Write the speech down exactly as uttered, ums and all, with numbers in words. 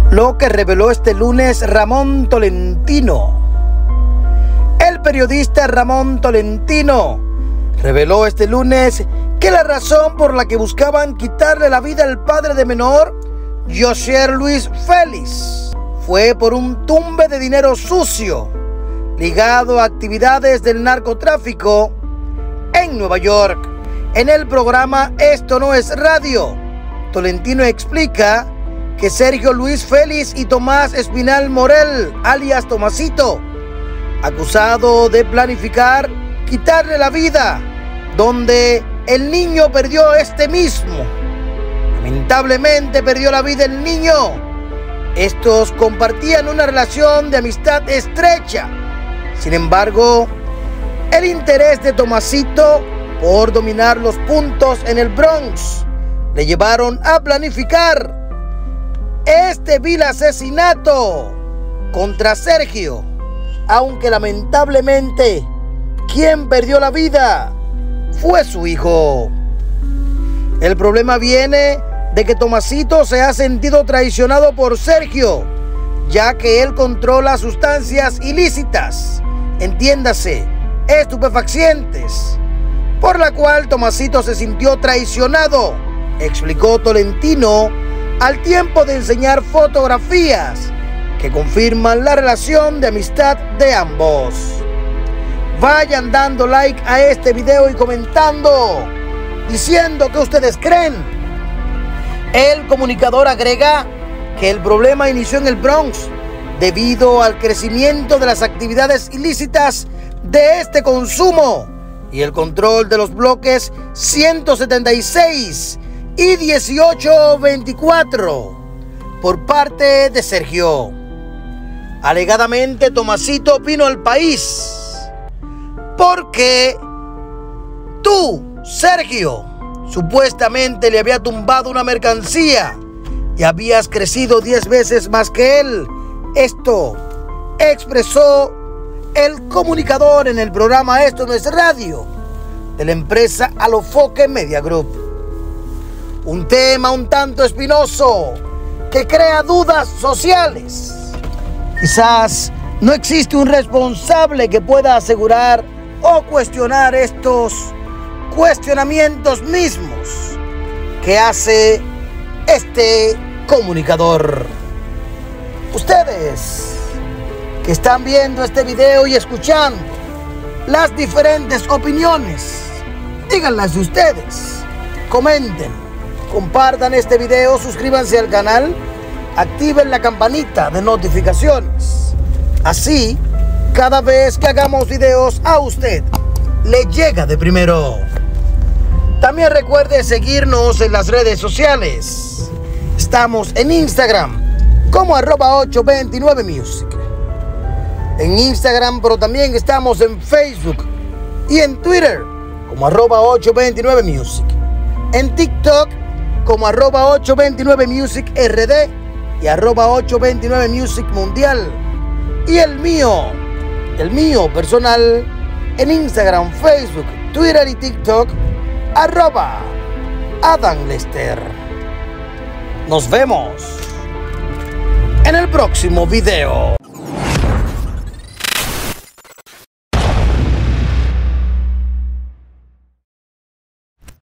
lo que reveló este lunes Ramón Tolentino. El periodista Ramón Tolentino reveló este lunes que la razón por la que buscaban quitarle la vida al padre de menor, Josier Luis Félix, fue por un tumbe de dinero sucio ligado a actividades del narcotráfico en Nueva York. En el programa Esto No Es Radio, Tolentino explica que Sergio Luis Félix y Tomás Espinal Morel, alias Tomasito, acusado de planificar quitarle la vida, donde el niño perdió este mismo. Lamentablemente perdió la vida el niño. Estos compartían una relación de amistad estrecha. Sin embargo, el interés de Tomasito por dominar los puntos en el Bronx le llevaron a planificar este vil asesinato contra Sergio, aunque lamentablemente quien perdió la vida fue su hijo. El problema viene de que Tomasito se ha sentido traicionado por Sergio, ya que él controla sustancias ilícitas, entiéndase, estupefacientes, por la cual Tomasito se sintió traicionado, explicó Tolentino al tiempo de enseñar fotografías que confirman la relación de amistad de ambos. Vayan dando like a este video y comentando, diciendo que ustedes creen. El comunicador agrega que el problema inició en el Bronx debido al crecimiento de las actividades ilícitas de este consumo y el control de los bloques ciento setenta y seis y dieciocho veinticuatro por parte de Sergio. Alegadamente, Tomasito vino al país porque tú, Sergio, supuestamente le había tumbado una mercancía y habías crecido diez veces más que él. Esto expresó el comunicador en el programa Esto No Es Radio de la empresa Alofoque Media Group. Un tema un tanto espinoso que crea dudas sociales. Quizás no existe un responsable que pueda asegurar o cuestionar estos cuestionamientos mismos que hace este comunicador. Ustedes que están viendo este video y escuchando las diferentes opiniones, díganlas de ustedes, comenten, compartan este video, suscríbanse al canal, activen la campanita de notificaciones. Así, cada vez que hagamos videos a usted le llega de primero. También recuerde seguirnos en las redes sociales. Estamos en Instagram como arroba ocho veintinueve music. En Instagram, pero también estamos en Facebook y en Twitter como arroba ocho veintinueve music. En TikTok como arroba ocho veintinueve music R D y arroba ocho veintinueve music mundial. Y el mío, el mío personal, en Instagram, Facebook, Twitter y TikTok, arroba Adam Lester. Nos vemos en el próximo video.